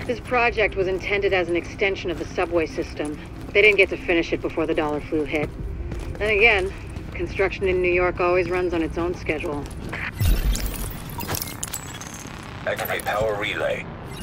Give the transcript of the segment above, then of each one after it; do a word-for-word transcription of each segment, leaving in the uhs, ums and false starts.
This project was intended as an extension of the subway system. They didn't get to finish it before the dollar flu hit. Then again, construction in New York always runs on its own schedule. Activate power relay.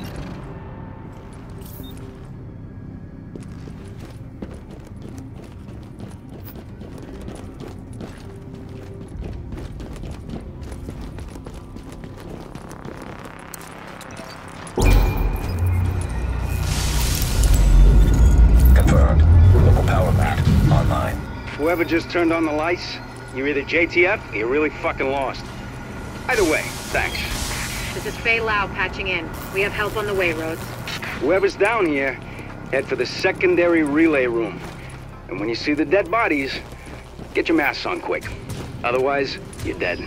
Confirmed. Local power mat online. Whoever just turned on the lights, you're either J T F or you're really fucking lost. Either way, thanks. This is Fei Lao patching in. We have help on the way, Rhodes. Whoever's down here, head for the secondary relay room. And when you see the dead bodies, get your masks on quick. Otherwise, you're dead.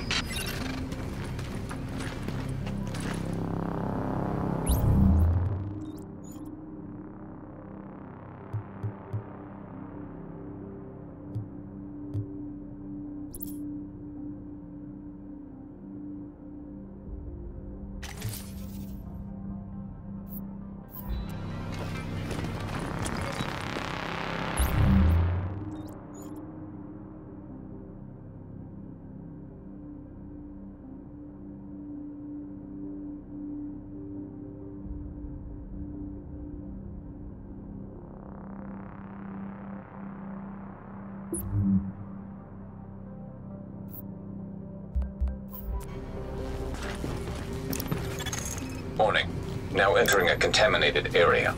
Warning. Now entering a contaminated area.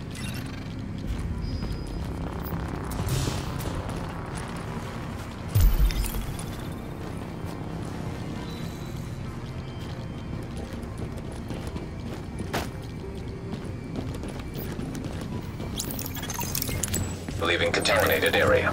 Leaving contaminated area.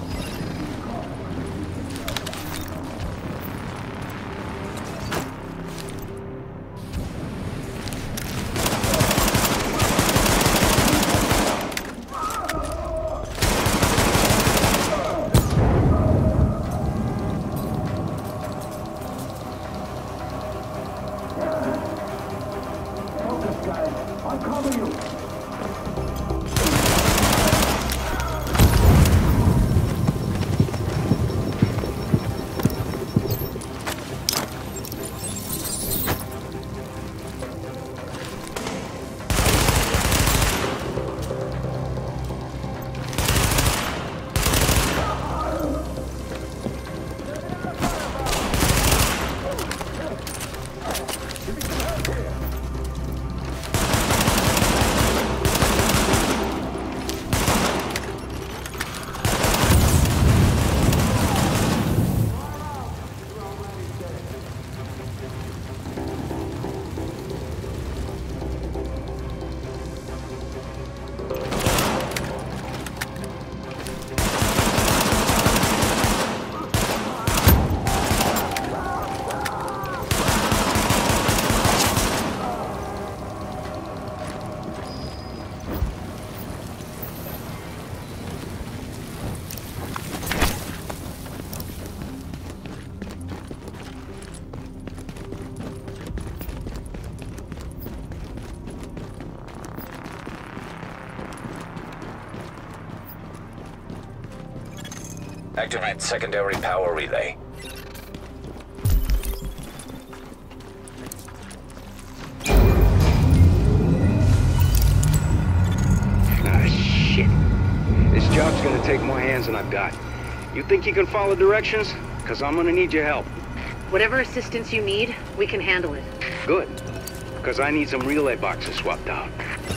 Activate secondary power relay. Ah, shit. This job's gonna take more hands than I've got. You think you can follow directions? Because I'm gonna need your help. Whatever assistance you need, we can handle it. Good. Because I need some relay boxes swapped out.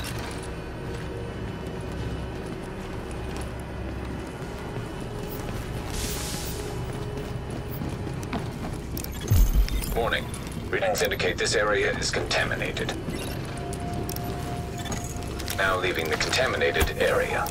Warning. Readings indicate this area is contaminated. Now leaving the contaminated area.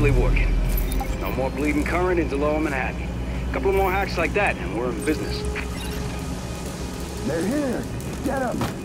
officially working. No more bleeding current into Lower Manhattan. A couple more hacks like that, and we're in business. They're here! Get them!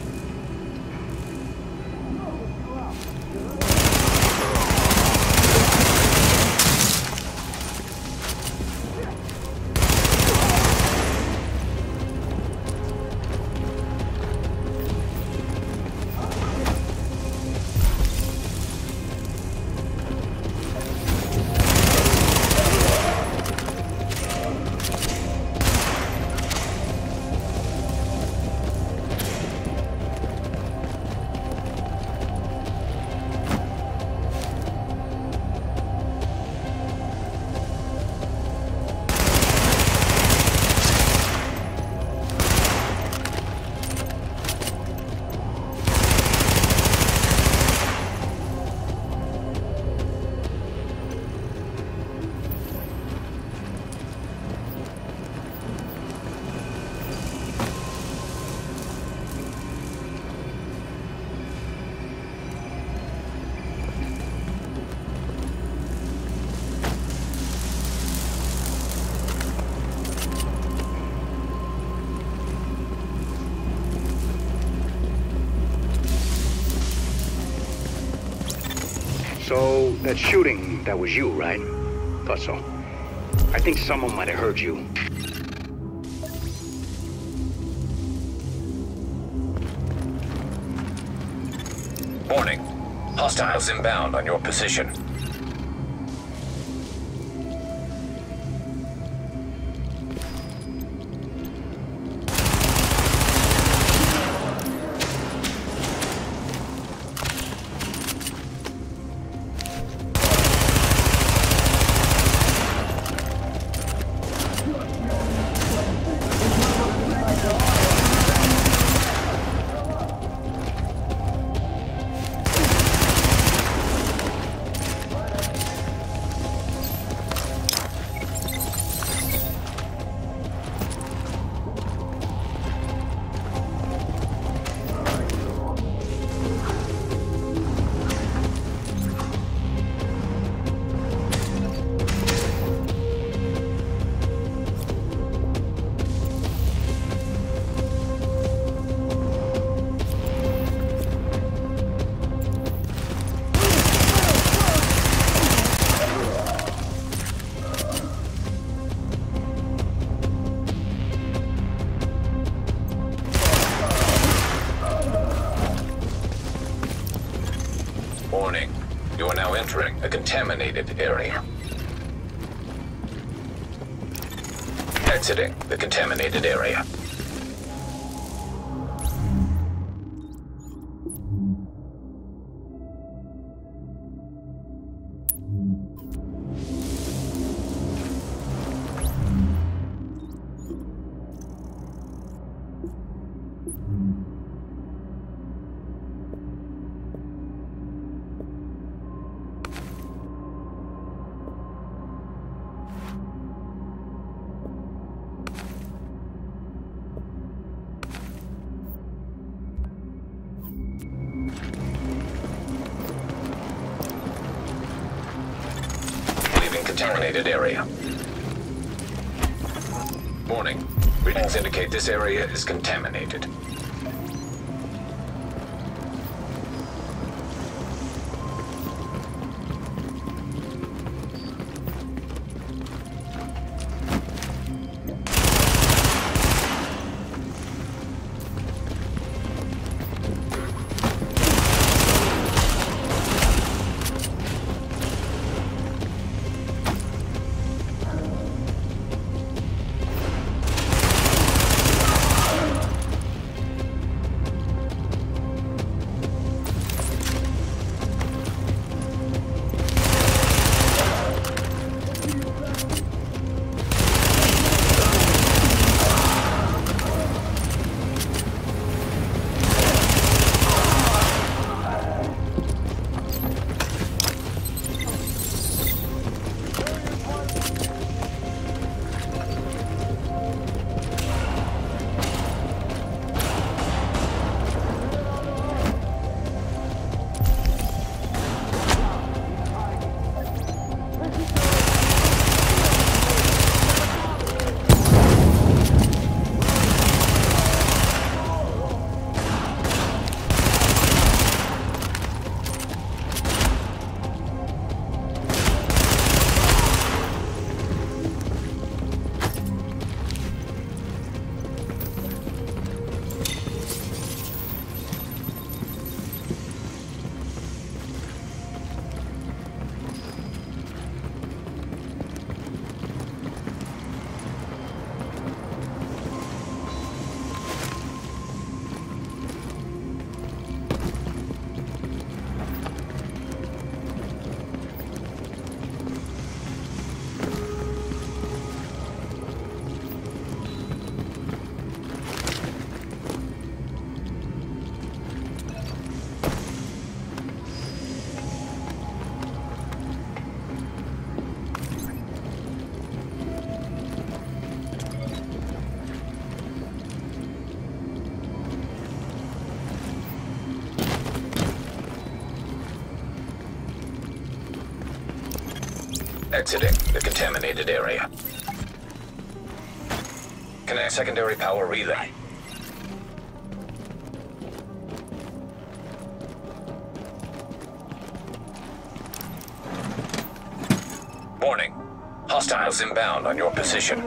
So, that shooting, that was you, right? Thought so. I think someone might have heard you. Warning. Hostiles inbound on your position. Warning. You are now entering a contaminated area. Exiting the contaminated area. Contaminated area. Warning. Readings indicate this area is contaminated. Exiting the contaminated area. Connect secondary power relay. Warning. Hostiles inbound on your position.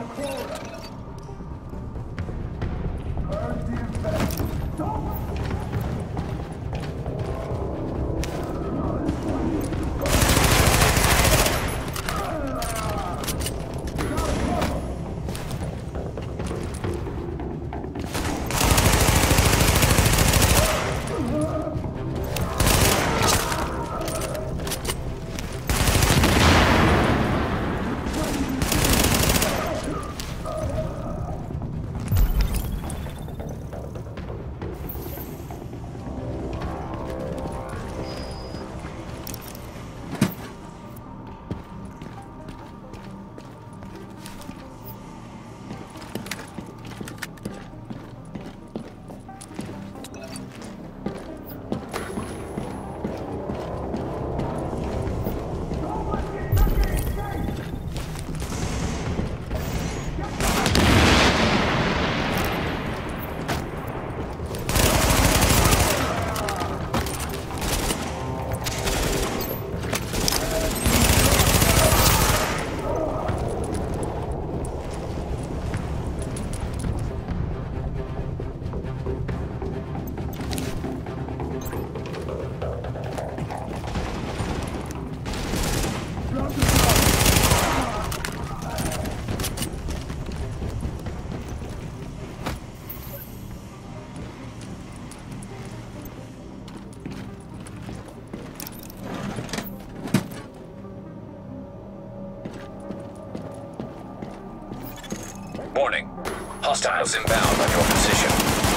Warning. Hostiles inbound on your position.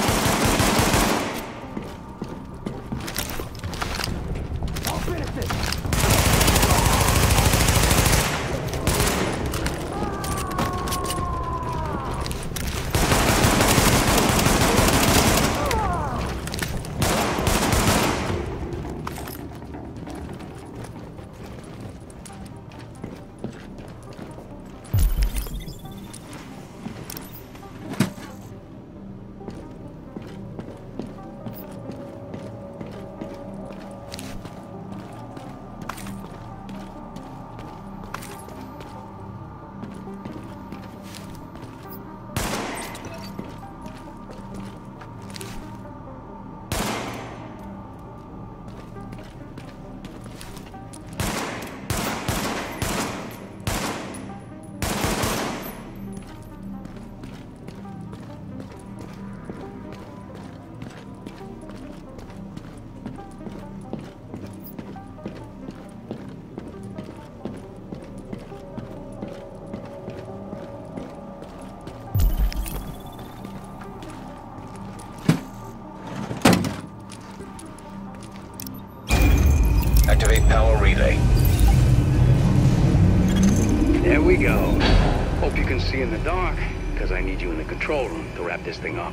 Activate power relay. There we go. Hope you can see in the dark, because I need you in the control room to wrap this thing up.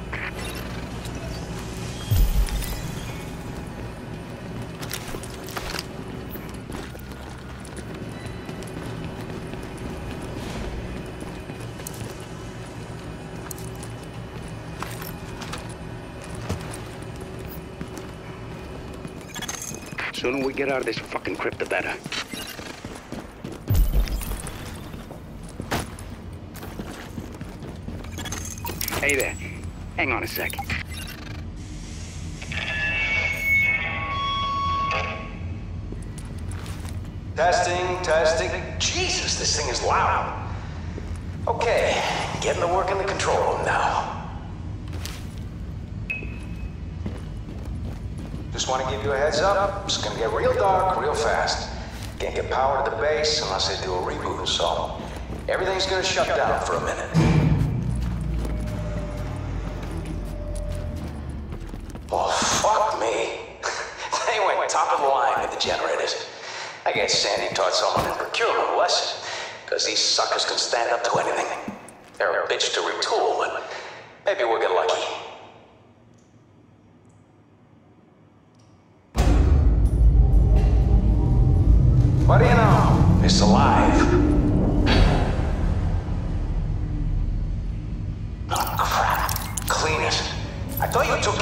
Sooner we get out of this fucking crypt, the better. Hey there. Hang on a sec. Testing, testing. Jesus, this thing is loud. Okay, getting to work in the control room now. Just want to give you a heads up. It's gonna get real dark real fast. Can't get power to the base unless they do a reboot, so everything's gonna shut down for a minute. Oh, fuck me. They went top of the line with the generators. I guess Sandy taught someone in procurement a lesson, because these suckers can stand up to anything. They're a bitch to retool, but maybe we'll get lucky. What do you know? It's alive.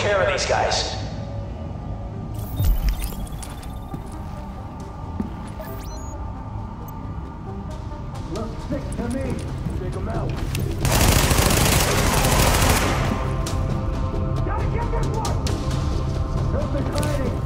care of these guys. Looks sick to me. Take him out. Gotta get this one! Hilton's hiding!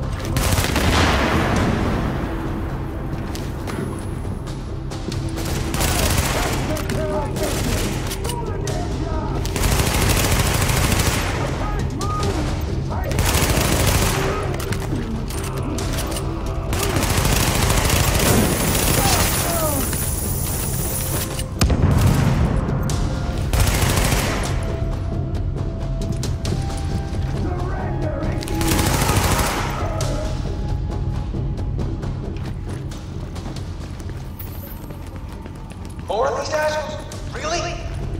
More of these assholes? Really?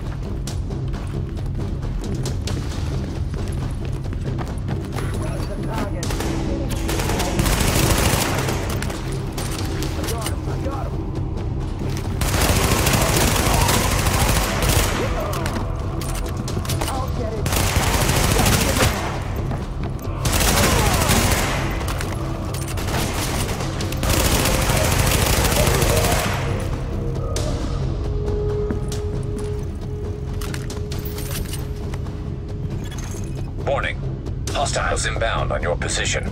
Warning. Hostiles inbound on your position.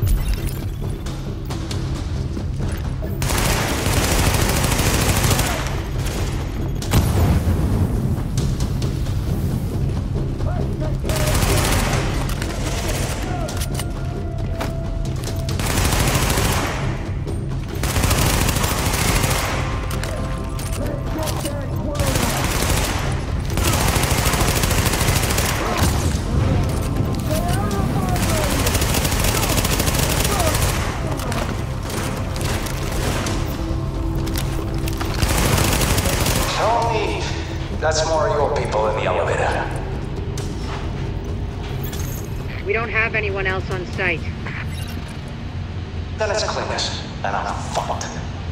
Tony, that's more of your people in the elevator. We don't have anyone else on site. Then let's clean this, and I'm fucked.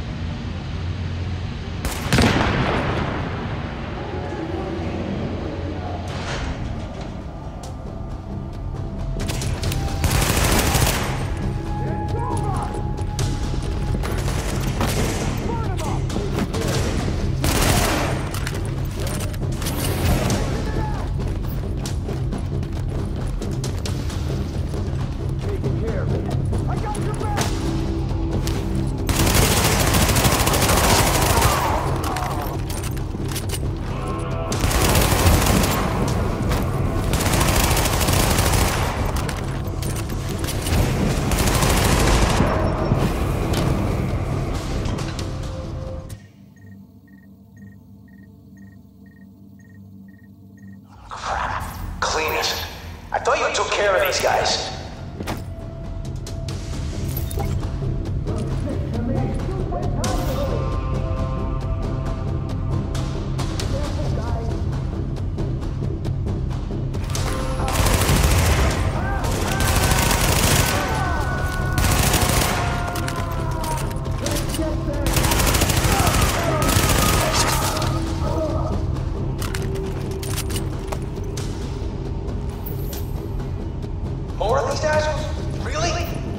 Clean it. I thought you took care of these guys. More of these assholes? Really?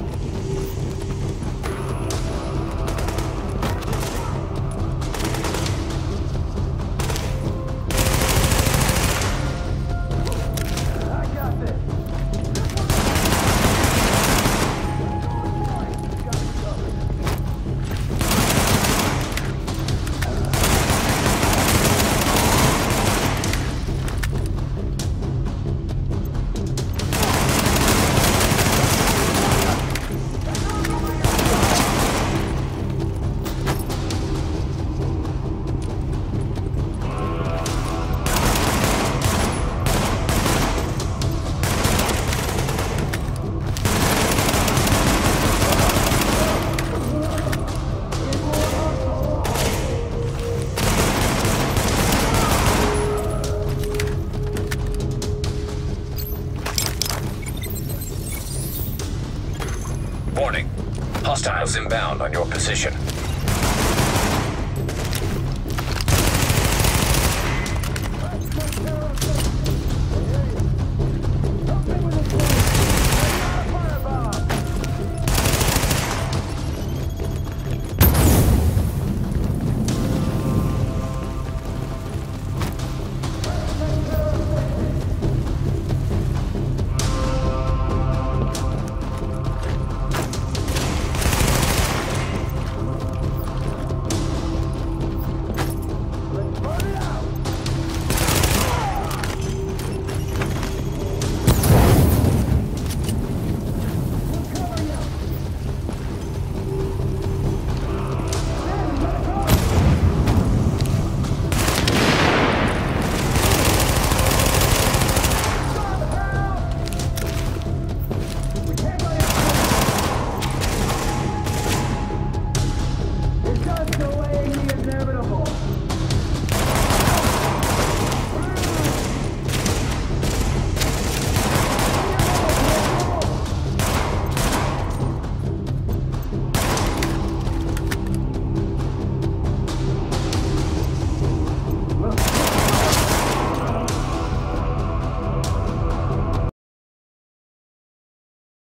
I got this. Warning. Hostiles inbound on your position.